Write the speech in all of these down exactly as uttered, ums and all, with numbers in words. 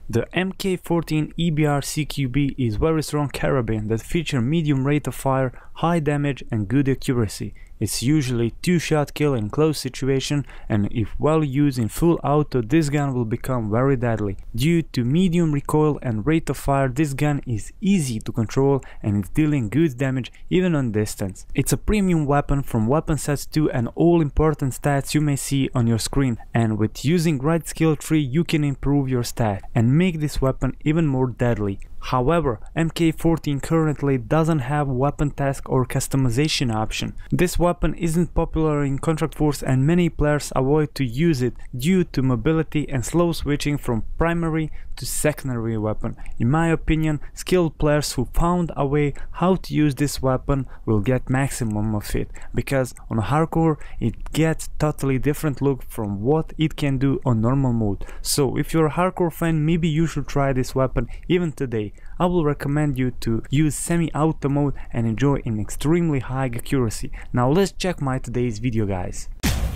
The M K fourteen E B R C Q B is very strong carabine that feature medium rate of fire, high damage and good accuracy. It's usually two-shot kill in close situation, and if well used in full auto, this gun will become very deadly. Due to medium recoil and rate of fire, this gun is easy to control and it's dealing good damage even on distance. It's a premium weapon from weapon sets two and all important stats you may see on your screen, and with using right skill tree you can improve your stat and make this weapon even more deadly. However, M K fourteen currently doesn't have weapon task or customization option. This weapon isn't popular in Contract Force and many players avoid to use it due to mobility and slow switching from primary to secondary weapon. In my opinion, skilled players who found a way how to use this weapon will get maximum of it, because on hardcore it gets totally different look from what it can do on normal mode. So if you're a hardcore fan, maybe you should try this weapon even today. I will recommend you to use semi-auto mode and enjoy an extremely high accuracy. Now let's check my today's video, guys.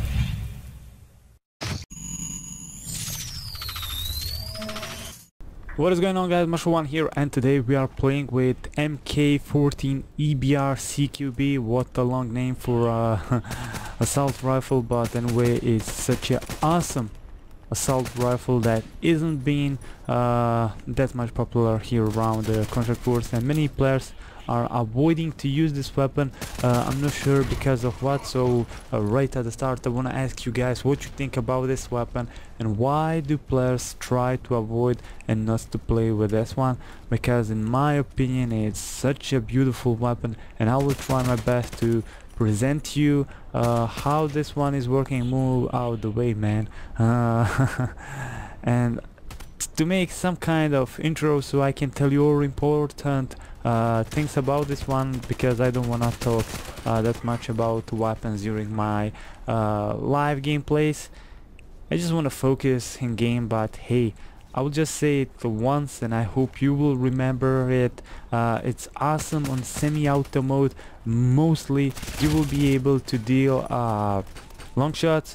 What is going on, guys? Marshall one here, and today we are playing with M K fourteen E B R C Q B. What a long name for uh, assault rifle, but anyway, it's such an awesome assault rifle that isn't being uh, that much popular here around the Contract Force, and many players are avoiding to use this weapon. uh, I'm not sure because of what, so uh, right at the start I want to ask you guys what you think about this weapon and why do players try to avoid and not to play with this one, because in my opinion it's such a beautiful weapon, and I will try my best to present you uh, how this one is working. Move out the way, man. Uh, and to make some kind of intro so I can tell you all important uh, things about this one, because I don't want to talk uh, that much about weapons during my uh, live gameplays. I just want to focus in game, but hey, I will just say it once and I hope you will remember it. Uh, it's awesome on semi-auto mode. Mostly you will be able to deal uh, long shots,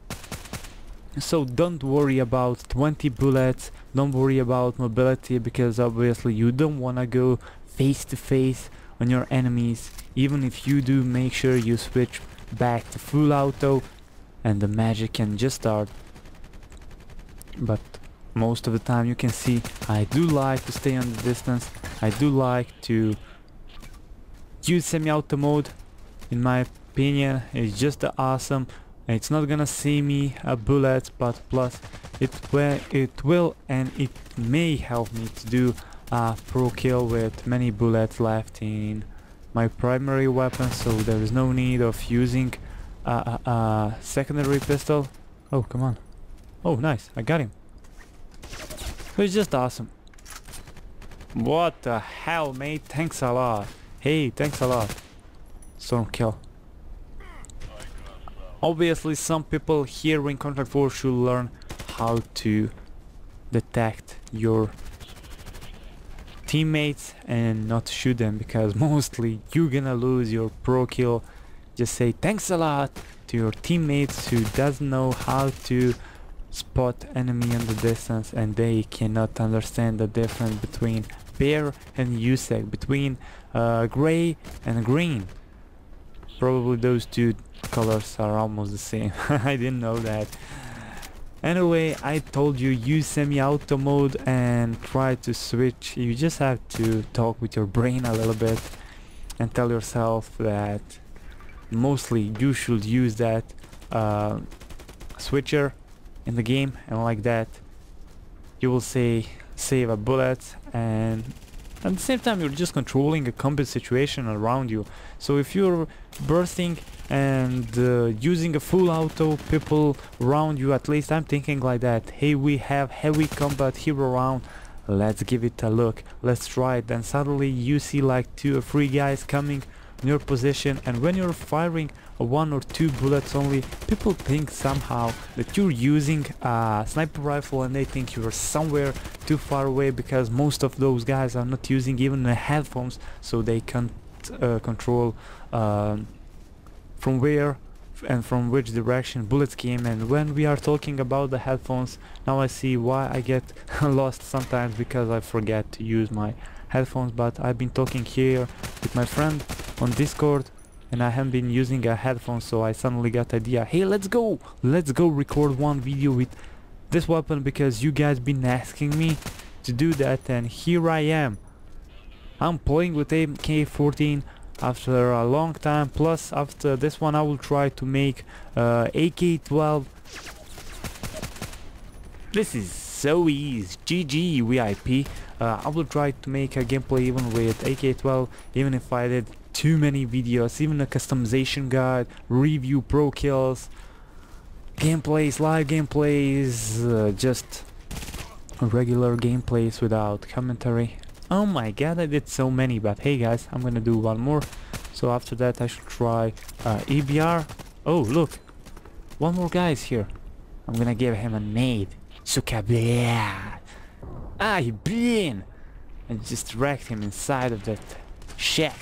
so don't worry about twenty bullets, don't worry about mobility, because obviously you don't want to go face to face on your enemies. Even if you do, make sure you switch back to full auto and the magic can just start. But most of the time you can see I do like to stay on the distance. I do like to use semi-auto mode. In my opinion, it's just awesome. It's not gonna see me uh, bullets, but plus it will, it will and it may help me to do a pro kill with many bullets left in my primary weapon, so there is no need of using a, a, a secondary pistol. Oh, come on. Oh, nice, I got him. It's just awesome. What the hell, mate? Thanks a lot. Hey, thanks a lot. Storm kill. Obviously, some people here in Contract Force should learn how to detect your teammates and not shoot them, because mostly you're gonna lose your pro kill. Just say thanks a lot to your teammates who doesn't know how to spot enemy in the distance, and they cannot understand the difference between bear and U S A C, between uh, gray and green. Probably those two colors are almost the same. I didn't know that. Anyway, I told you, use semi-auto mode and try to switch. You just have to talk with your brain a little bit and tell yourself that mostly you should use that uh, switcher in the game, and like that you will say save a bullet, and at the same time you're just controlling a combat situation around you. So if you're bursting and uh, using a full auto, people around you, at least I'm thinking like that, hey, we have heavy combat here around, let's give it a look, let's try it. Then suddenly you see like two or three guys coming in your position, and when you're firing a one or two bullets only, people think somehow that you're using a sniper rifle, and they think you're somewhere too far away, because most of those guys are not using even the headphones, so they can't uh, control uh, from where and from which direction bullets came. And when we are talking about the headphones, now I see why I get lost sometimes, because I forget to use my headphones. But I've been talking here with my friend on Discord and I haven't been using a headphone, so I suddenly got the idea, hey, let's go let's go record one video with this weapon, because you guys been asking me to do that, and here I am. I'm playing with M K fourteen after a long time, plus after this one I will try to make uh, A K twelve. This is so easy, G G V I P. uh, I will try to make a gameplay even with A K twelve, even if I did too many videos, even a customization guide, review, pro kills, gameplays, live gameplays, uh, just regular gameplays without commentary. Oh my god, I did so many. But hey guys, I'm gonna do one more, so after that I should try uh, E B R. Oh look, one more guy is here. I'm gonna give him a nade. Suka bleh. Ah, he been and just wrecked him inside of that shack.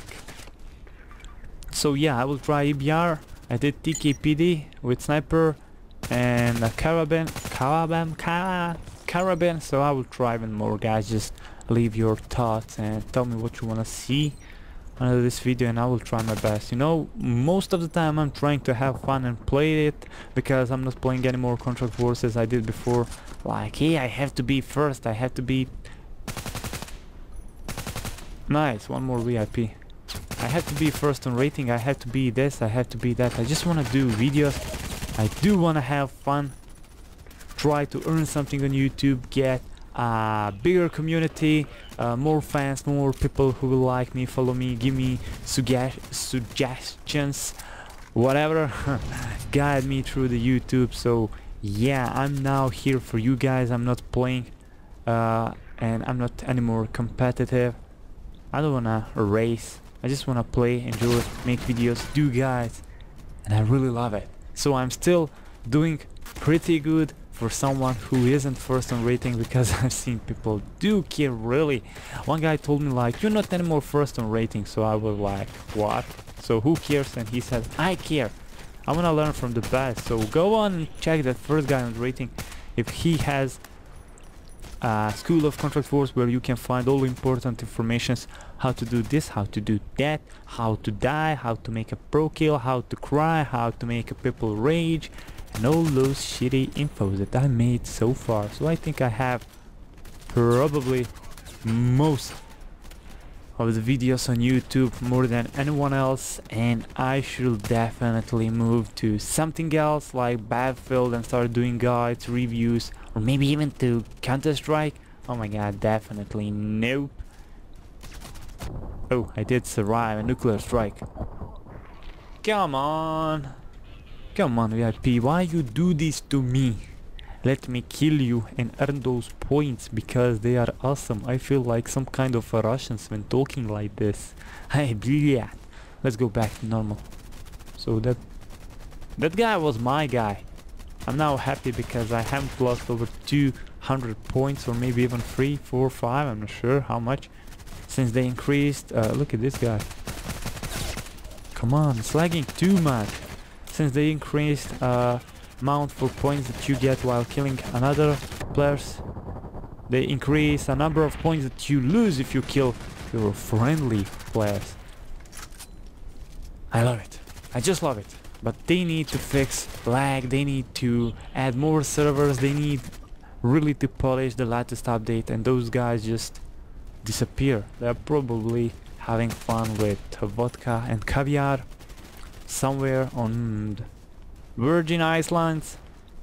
So yeah, I will try E B R. I did T K P D with sniper and a caravan, caravan, car caravan. So I will try even more, guys. Just leave your thoughts and tell me what you wanna see under this video, and I will try my best. You know, most of the time I'm trying to have fun and play it, because I'm not playing any more Contract Wars as I did before. Like, hey, I have to be first, I have to be nice. One more V I P. I have to be first on rating, I have to be this, I have to be that. I just want to do videos. I do want to have fun, try to earn something on YouTube, get a bigger community, uh, more fans, more people who will like me, follow me, give me sugge suggestions, whatever, guide me through the YouTube. So yeah, I'm now here for you guys. I'm not playing uh, and I'm not anymore competitive. I don't wanna race, I just wanna play, enjoy, make videos, do guys, and I really love it. So I'm still doing pretty good for someone who isn't first on rating, because I've seen people do care really. One guy told me like, you're not anymore first on rating, so I was like, what? So who cares? And he said, I care. I wanna learn from the best. So go on and check that first guy on rating if he has a School of Contract Wars where you can find all important informations, how to do this, how to do that, how to die, how to make a pro kill, how to cry, how to make a people rage, and all those shitty infos that I made so far. So I think I have probably most of the videos on YouTube, more than anyone else, and I should definitely move to something else like Battlefield and start doing guides, reviews, or maybe even to Counter-Strike. Oh my god, definitely nope. Oh, I did survive a nuclear strike. Come on. Come on V I P, why you do this to me? Let me kill you and earn those points, because they are awesome. I feel like some kind of a Russians when talking like this. Hey, yeah. Let's go back to normal. So that that guy was my guy. I'm now happy because I haven't lost over two hundred points, or maybe even three, four, five. I'm not sure how much since they increased. Uh, look at this guy. Come on, it's lagging too much. Since they increased uh, amount for points that you get while killing another players, they increase a number of points that you lose if you kill your friendly players. I love it. I just love it. But they need to fix lag, they need to add more servers, they need really to polish the latest update, and those guys just disappear. They're probably having fun with vodka and caviar somewhere on Virgin Islands.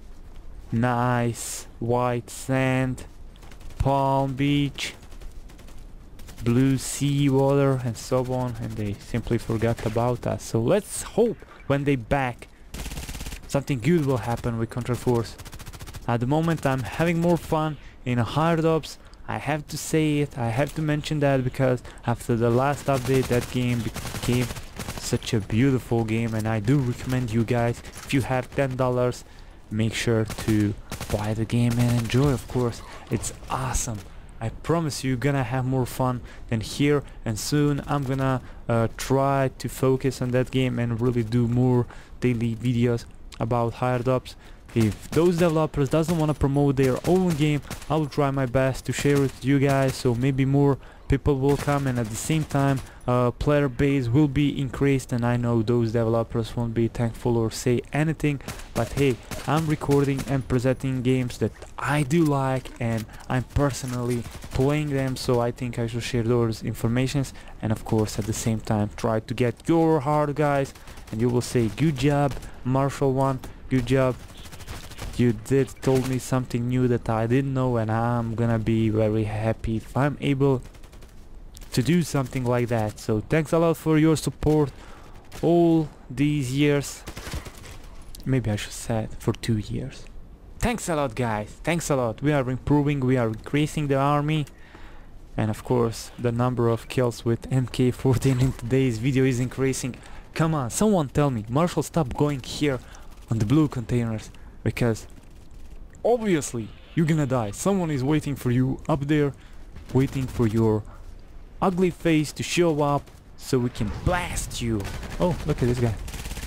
Nice white sand, Palm Beach, blue sea water, and so on, and they simply forgot about us. So let's hope when they back something good will happen with Contract Wars. At the moment I'm having more fun in hard ops. I have to say it, I have to mention that, because after the last update that game became such a beautiful game, and I do recommend you guys, if you have ten dollars, make sure to buy the game and enjoy. Of course, it's awesome. I promise you, you're gonna have more fun than here, and soon I'm gonna uh, try to focus on that game and really do more daily videos about Hired Ups. If those developers doesn't want to promote their own game, I will try my best to share it with you guys, so maybe more people will come, and at the same time uh, player base will be increased, and I know those developers won't be thankful or say anything, but hey, I'm recording and presenting games that I do like and I'm personally playing them, so I think I should share those informations, and of course at the same time try to get your heart, guys, and you will say good job Marshall one, good job, you did told me something new that I didn't know, and I'm gonna be very happy if I'm able to do something like that. So thanks a lot for your support all these years. Maybe I should say it, for two years. Thanks a lot, guys, thanks a lot. We are improving, we are increasing the army, and of course the number of kills with M K fourteen in today's video is increasing. Come on, someone tell me, Marshall, stop going here on the blue containers, because obviously you're gonna die. Someone is waiting for you up there, waiting for your ugly face to show up so we can blast you. Oh, look at this guy.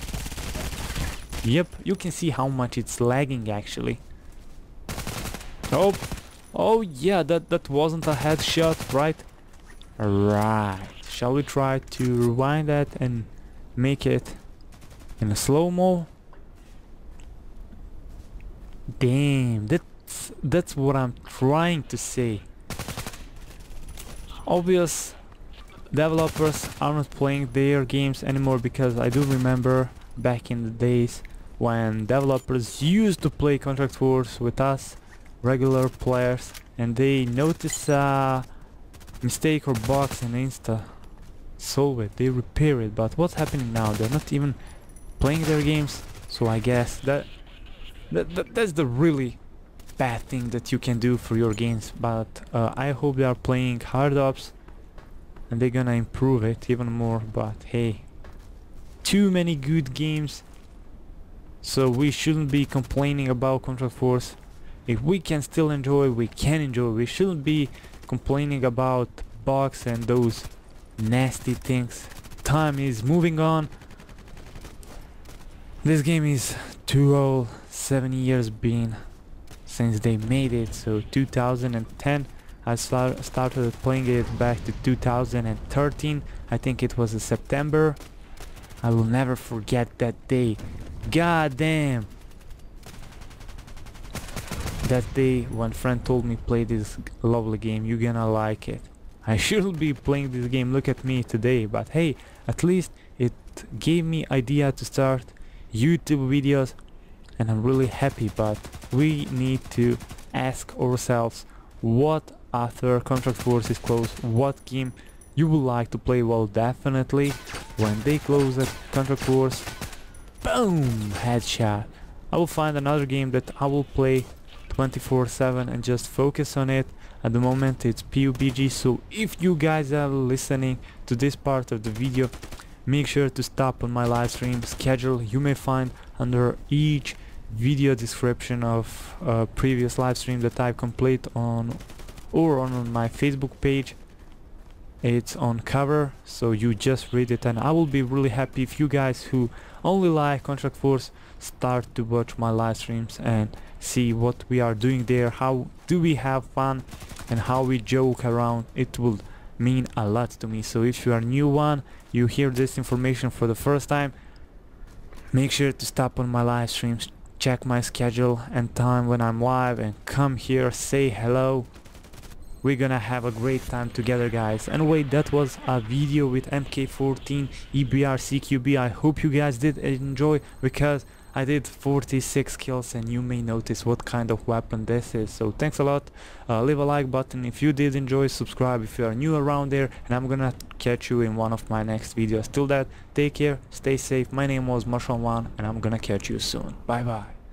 Yep, you can see how much it's lagging actually. Oh, oh yeah, that, that wasn't a headshot, right? Right, shall we try to rewind that and make it in a slow-mo? Damn, that's, that's what I'm trying to say. Obvious developers are not playing their games anymore, because I do remember back in the days when developers used to play Contract Wars with us regular players, and they notice a mistake or bugs and insta solve it, they repair it. But what's happening now? They're not even playing their games, so I guess that, that, that that's the really bad thing that you can do for your games. But uh, I hope they are playing Hired Ups and they're gonna improve it even more. But hey, too many good games, so we shouldn't be complaining about Contract Force. If we can still enjoy, we can enjoy. We shouldn't be complaining about bugs and those nasty things. Time is moving on. This game is too old, seven years been since they made it, so two thousand ten. I start, started playing it back to two thousand thirteen. I think it was in September. I will never forget that day. God damn. That day when friend told me play this lovely game, you're gonna like it. I shouldn't be playing this game, look at me today, but hey, at least it gave me idea to start YouTube videos, and I'm really happy. But we need to ask ourselves, what after Contract Force is closed, what game you would like to play? Well, definitely when they close the Contract Force, boom, headshot. I will find another game that I will play twenty-four seven and just focus on it. At the moment it's P U B G, so if you guys are listening to this part of the video, make sure to stop on my live stream schedule. You may find under each video description of uh, previous live stream that I've completed on or on, on my Facebook page. It's on cover, so you just read it, and I will be really happy if you guys who only like Contract Force start to watch my live streams and see what we are doing there, how do we have fun and how we joke around. It will mean a lot to me. So if you are new one, you hear this information for the first time, make sure to stop on my live streams, check my schedule and time when I'm live, and come here, say hello. We're gonna have a great time together, guys. Anyway, that was a video with M K fourteen E B R C Q B. I hope you guys did enjoy, because I did forty-six kills, and you may notice what kind of weapon this is. So thanks a lot. Uh, leave a like button if you did enjoy, subscribe if you are new around there, and I'm gonna catch you in one of my next videos. Till that, take care, stay safe. My name was Marshall one, and I'm gonna catch you soon. Bye bye.